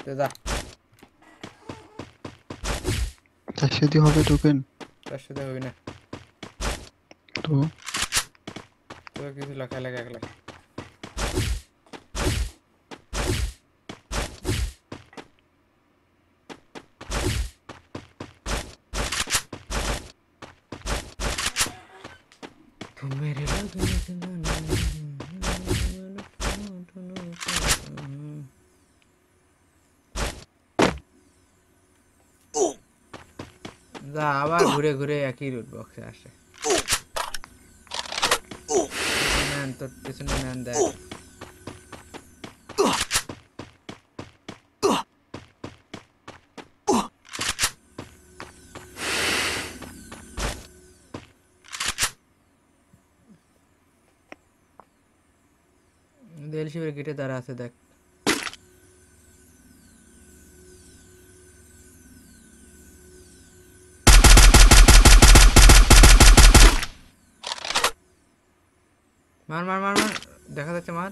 যা তার সাথে হবে টোকেন তার সাথে হবি না তো তোর কিছু লেখা লেখা একলা तुम मेरे যা আবার ঘুরে ঘুরে একই রুট বক্সে আসে ম্যান তোর পিছনে ম্যান দেখ দেল শিবের গেটে দাঁড়া আছে দেখ মার মার মার মার দেখা যাচ্ছে মার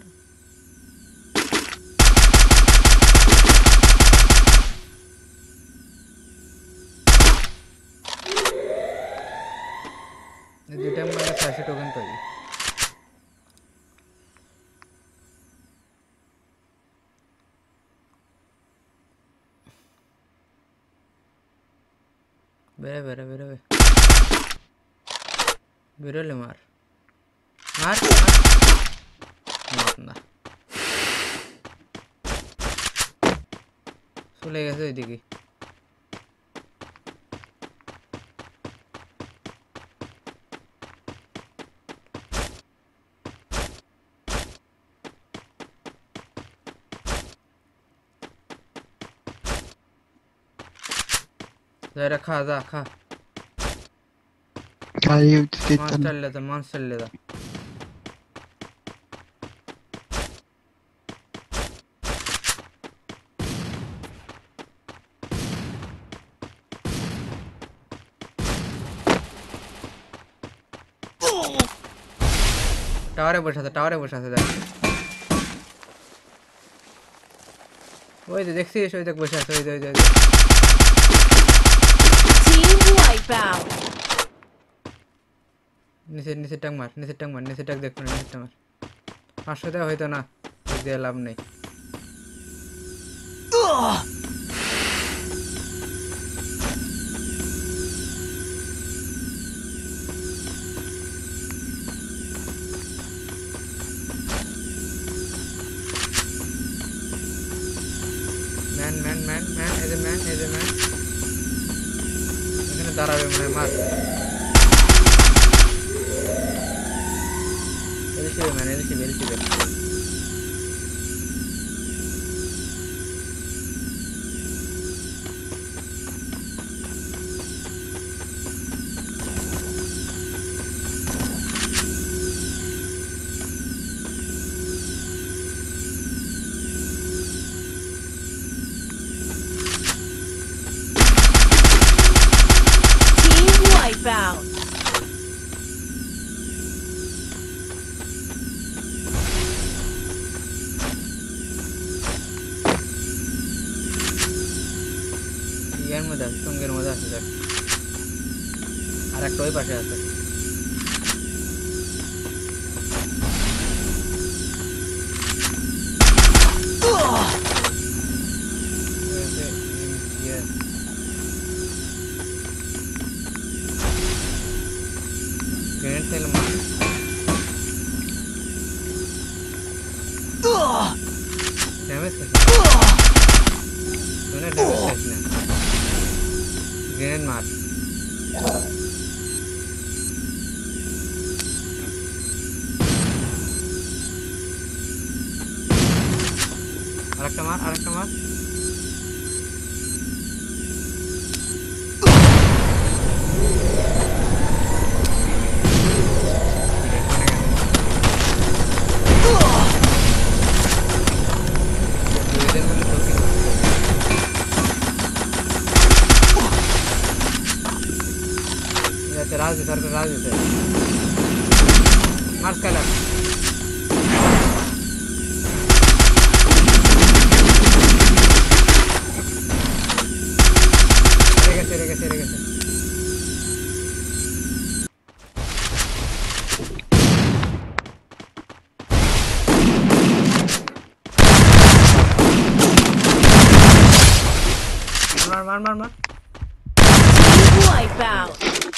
দুইটা মানে 600 টোকেন পাবি বেরে বেরে বেরে বেরোলে মার মার মার না চলে গেছে ওইদিকে जरा खा जा खा खाई होती मॉन्स्टर ले जा टावरे बसा था देख ওই যে দেখছিস ওই দেখ বসে আছে ওই যে Team wipeout. নিচে টাং মার নিচে টাক দেখ নিচে টাং মার 500 টাকা হয়তো না দিয়ে লাভ নেই ম্যান এই যে ম্যান এখানে দাঁড়াবে মানে মার এলসিবে Wipeout. ইয়ার মধ্যে সঙ্গের মধ্যে আছে দেখ আর একটা ওই পাশে আছে Grenade मार डैमेज कर तूने डैमेज करना ग्रेनेड मार আরেকটা মার राज दे मार स्काइलर মার মার মার মার Team wipeout.